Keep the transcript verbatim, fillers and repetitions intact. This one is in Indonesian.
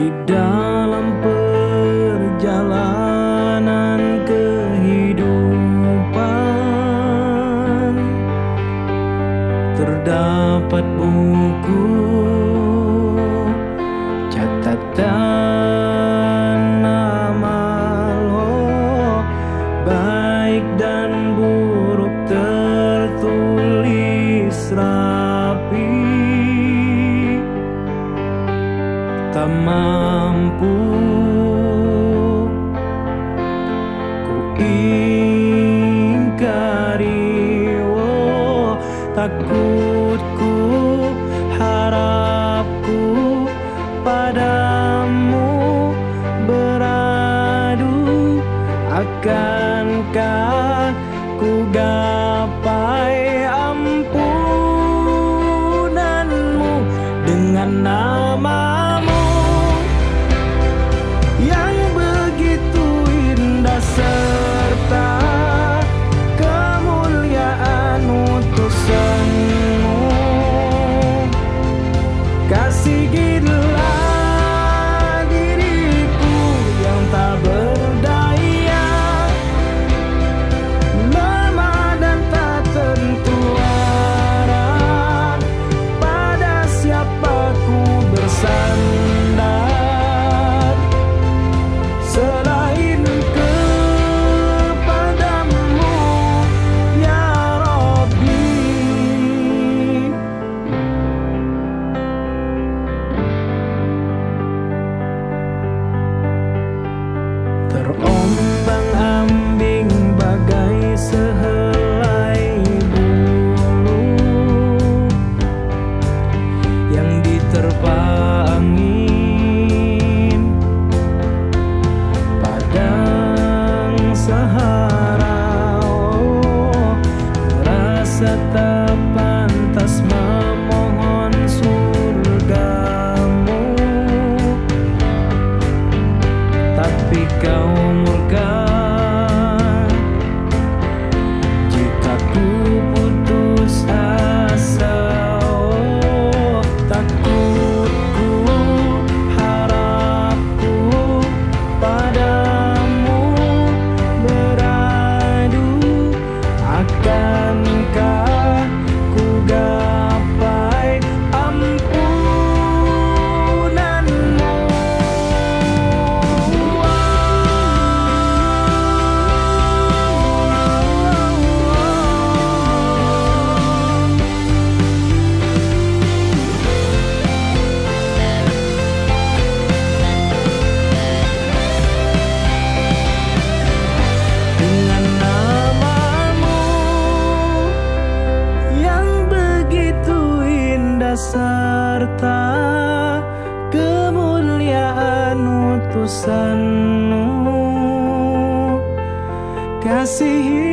di dalam perjalanan kehidupan. Terdapat buku catatan amal, oh, baik dan buruk tertulis rapi. Tak mampu ku ingkari, oh, takutku, harapku padamu beradu. Akankah ku gapai ampunanmu dengan namamu yang begitu indah serta kemuliaan utusanmu. Kasihilah diriku yang tak berdaya, lemah dan tak tentu arah. Pada siapa ku bersandar selain kepadamu, ya Rabbi. Terombang-ambing bagai sehelai bulu yang diterpa angin, padang Sahara, oh, rasa tak pantas memohon surgamu, tapi kau murka jika ku putus asa. Oh, takutku, harapku padamu beradu. Akankah ku gapai ampunanmu? Dengan namamu yang begitu indah serta kemuliaan utusanmu. Kasihi